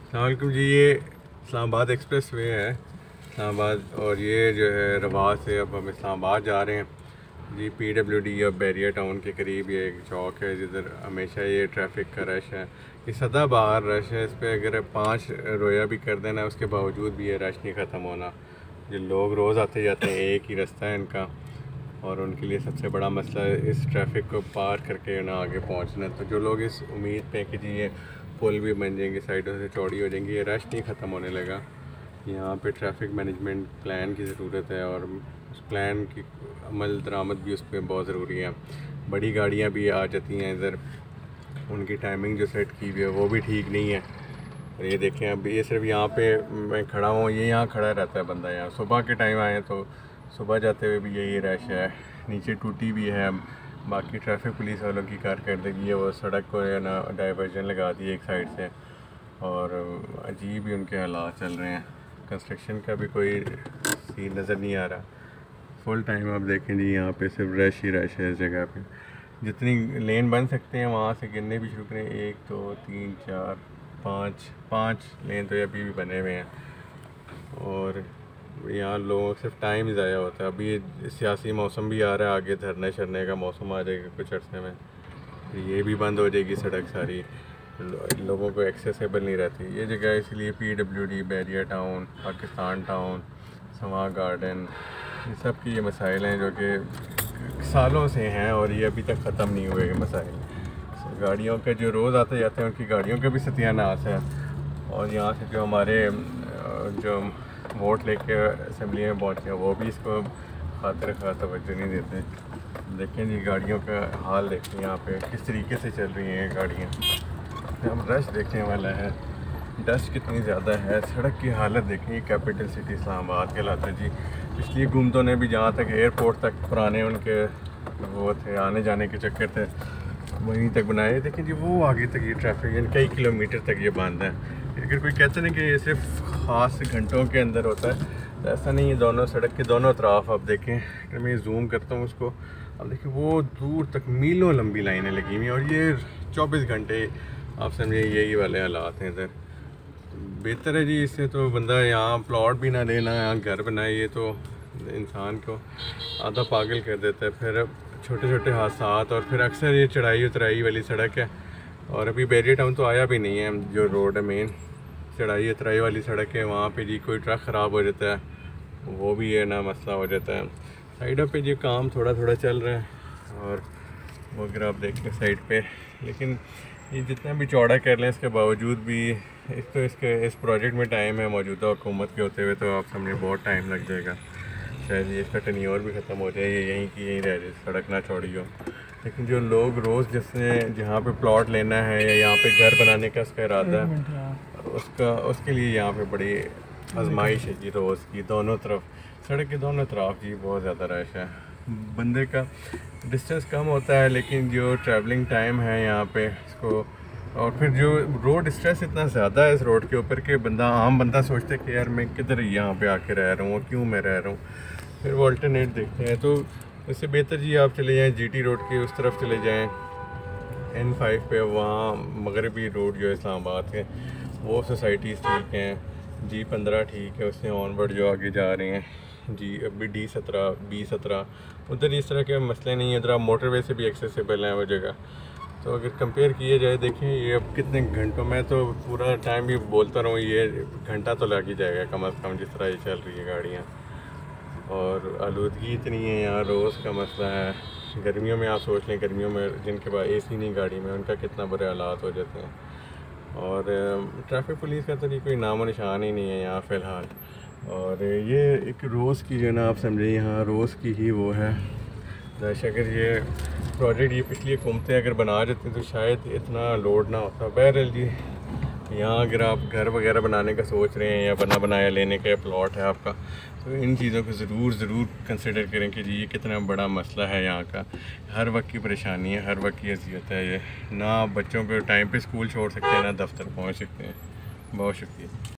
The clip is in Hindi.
अस्सलामुअलैकुम जी। ये इस्लामाबाद एक्सप्रेस वे है इस्लामाबाद, और ये जो है रवास से अब हम इस्लामाबाद जा रहे हैं जी। PWD और बैरिया टाउन के करीब ये एक चौक है जिधर हमेशा ये ट्रैफिक का रश है। ये सदाबहार रश है। इस पर अगर 5 रोया भी कर देना उसके बावजूद भी ये रश नहीं ख़त्म होना। जो लोग रोज़ आते जाते हैं, एक ही रास्ता है इनका, और उनके लिए सबसे बड़ा मसला इस ट्रैफिक को पार करके ना आगे पहुंचना। तो जो लोग इस उम्मीद पे कि जी ये पुल भी बन जाएंगे, साइडों से चौड़ी हो जाएंगी, ये रश नहीं ख़त्म होने लगा। यहाँ पे ट्रैफिक मैनेजमेंट प्लान की ज़रूरत है, और उस प्लान की अमल दरामद भी उस पर बहुत ज़रूरी है। बड़ी गाड़ियाँ भी आ जाती हैं इधर, उनकी टाइमिंग जो सेट की हुई है वो भी ठीक नहीं है। और ये देखें, अब ये सिर्फ यहाँ पे मैं खड़ा हूँ, ये यहाँ खड़ा रहता है बंदा। यहाँ सुबह के टाइम आए तो सुबह जाते हुए भी यही रश है। नीचे टूटी भी है। बाकी ट्रैफिक पुलिस वालों की कारकर्दगी है, वो सड़क को है ना डाइवर्जन लगा दी एक साइड से, और अजीब ही उनके हालात चल रहे हैं। कंस्ट्रक्शन का भी कोई सीन नज़र नहीं आ रहा। फुल टाइम आप देखें जी, यहाँ पे सिर्फ रश ही रश है इस जगह पे। जितनी लेन बन सकते हैं वहाँ से गिनने भी शुरू करें, 1 2 3 4 5 लेन तो अभी भी बने हुए हैं। और यहाँ लोगों सिर्फ टाइम ज़ाया होता है। अभी सियासी मौसम भी आ रहा है, आगे धरने शरने का मौसम आ जाएगा कुछ अर्से में, ये भी बंद हो जाएगी सड़क सारी, लोगों को एक्सेसिबल नहीं रहती ये जगह। इसलिए PWD, Bairia town, Pakistan town, Sama garden, ये सब की ये मसाइल हैं जो कि सालों से हैं और ये अभी तक ख़त्म नहीं हुए ये मसाइल। गाड़ियों के जो रोज़ आते जाते हैं उनकी गाड़ियों का भी सत्यानाश है। और यहाँ से जो हमारे जो वोट लेके असेंबली में पहुँचे वो भी इसको खातिर तवज्जो नहीं देते। देखें जी गाड़ियों का हाल देखें, यहाँ पे किस तरीके से चल रही हैं गाड़ियाँ। हम रश देखने वाला है, डस्ट कितनी ज़्यादा है, सड़क की हालत देखें। कैपिटल सिटी इस्लामाबाद कहलाता है जी। पिछली हुकूमतों ने भी जहाँ तक एयरपोर्ट तक पुराने उनके वो थे, आने जाने के चक्कर थे, वहीं तक बनाए। देखें जी वो आगे तक ये ट्रैफिक यानी कई किलोमीटर तक ये बंद है। अगर कोई कहते ना कि ये सिर्फ ख़ास घंटों के अंदर होता है, तो ऐसा नहीं है। दोनों सड़क के दोनों तरफ आप देखें, अगर मैं जूम करता हूँ उसको, अब देखिए वो दूर तक मीलों लंबी लाइनें लगी हुई हैं, और ये 24 घंटे आप समझिए यही वाले हालात हैं इधर। बेहतर है जी, इससे तो बंदा यहाँ प्लॉट भी ना लेना, यहाँ घर बनाए। ये तो इंसान को आधा पागल कर देता है। फिर छोटे छोटे हादसात, और फिर अक्सर ये चढ़ाई उतराई वाली सड़क है। और अभी बैरिया टाउन तो आया भी नहीं है, जो रोड है मेन चढ़ाई उतराई वाली सड़क है, वहाँ पे जी कोई ट्रक ख़राब हो जाता है, वो भी है ना मसला हो जाता है। साइडों पे जी काम थोड़ा थोड़ा चल रहा है, और वो अगर आप देखें साइड पे, लेकिन ये जितना भी चौड़ा कर लें इसके बावजूद भी इस प्रोजेक्ट में टाइम है मौजूदा हुकूमत के होते हुए, तो आप समझे बहुत टाइम लग जाएगा। शायद ये इसका टेन्योर भी ख़त्म हो जाए, ये यहीं की यहीं रह जाए, सड़क ना चौड़ी हो। लेकिन जो लोग रोज़ जिसने जहाँ पे प्लॉट लेना है या यहाँ पे घर बनाने का उसका इरादा है, उसके लिए यहाँ पे बड़ी आजमाइश है जी रोज़ की। दोनों तरफ सड़क के दोनों तरफ जी बहुत ज़्यादा रश है। बंदे का डिस्टेंस कम होता है, लेकिन जो ट्रैवलिंग टाइम है यहाँ पे इसको, और फिर जो रोड स्ट्रेस इतना ज़्यादा है इस रोड के ऊपर कि आम बंदा सोचता है कि यार मैं किधर यहाँ पे आके रह रहा हूँ, क्यों मैं रह रहा हूँ। फिर वो अल्टरनेट देखते हैं, तो इससे बेहतर जी आप चले जाएँ GT रोड के उस तरफ चले जाएँ, N5 पे, वहाँ मगरबी रोड जो है इस्लामाबाद के, वो सोसाइटीज़ ठीक हैं। G15 ठीक है, उससे ऑनवर्ड जो आगे जा रहे हैं जी, अभी D17 B17 उधर इस तरह के मसले नहीं है। उधर आप मोटरवे से भी एक्सेसिबल हैं वो जगह। तो अगर कंपेयर किया जाए, देखें ये अब कितने घंटों में, तो पूरा टाइम भी बोलता रहूँ, ये घंटा तो लग ही जाएगा कम अज़ कम जिस तरह ये चल रही है गाड़ियाँ। और आलूदगी इतनी है यहाँ, रोज़ का मसला है। गर्मियों में आप सोच लें, गर्मियों में जिनके पास AC नहीं गाड़ी में, उनका कितना बुरे हालात हो जाते हैं। और ट्रैफिक पुलिस का तो कोई नामो निशान ही नहीं है यहाँ फ़िलहाल। और ये एक रोज़ की जो ना आप समझिए यहाँ रोज़ की ही वो है रश। अगर ये प्रोजेक्ट ये पिछली हुकूमतें अगर बना देते तो शायद इतना लोड ना होता। बहरहाल जी यहाँ अगर आप घर वगैरह बनाने का सोच रहे हैं या बना बनाया लेने का प्लॉट है आपका, तो इन चीज़ों को ज़रूर कंसिडर करें कि जी ये कितना बड़ा मसला है यहाँ का। हर वक्त की परेशानी है, हर वक्त की अज़ियत है ये। ना आप बच्चों को टाइम पे स्कूल छोड़ सकते हैं, ना दफ्तर पहुँच सकते हैं। बहुत शुक्रिया।